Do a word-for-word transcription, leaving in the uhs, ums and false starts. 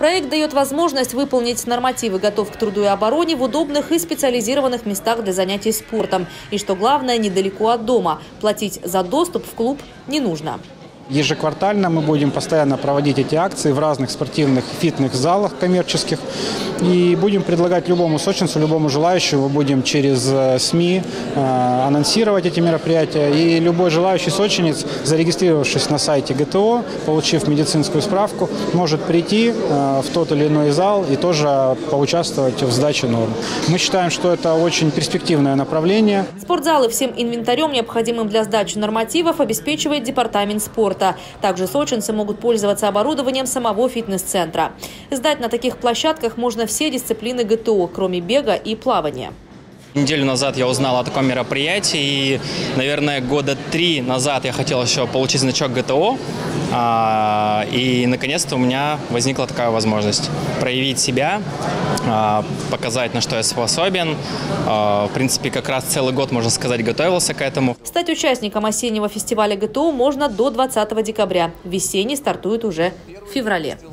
Проект дает возможность выполнить нормативы «Готов к труду и обороне» в удобных и специализированных местах для занятий спортом. И, что главное, недалеко от дома. Платить за доступ в клуб не нужно. Ежеквартально мы будем постоянно проводить эти акции в разных спортивных фитнес-залах коммерческих. И будем предлагать любому сочинцу, любому желающему, будем через СМИ э, анонсировать эти мероприятия. И любой желающий сочинец, зарегистрировавшись на сайте ГТО, получив медицинскую справку, может прийти э, в тот или иной зал и тоже поучаствовать в сдаче норм. Мы считаем, что это очень перспективное направление. Спортзалы всем инвентарем, необходимым для сдачи нормативов, обеспечивает департамент спорта. Также сочинцы могут пользоваться оборудованием самого фитнес-центра. Сдать на таких площадках можно все дисциплины ГТО, кроме бега и плавания. Неделю назад я узнал о таком мероприятии, и, наверное, года три назад я хотел еще получить значок ГТО, и, наконец-то, у меня возникла такая возможность проявить себя, показать, на что я способен. В принципе, как раз целый год, можно сказать, готовился к этому. Стать участником осеннего фестиваля ГТО можно до двадцатого декабря. Весенний стартует уже в феврале.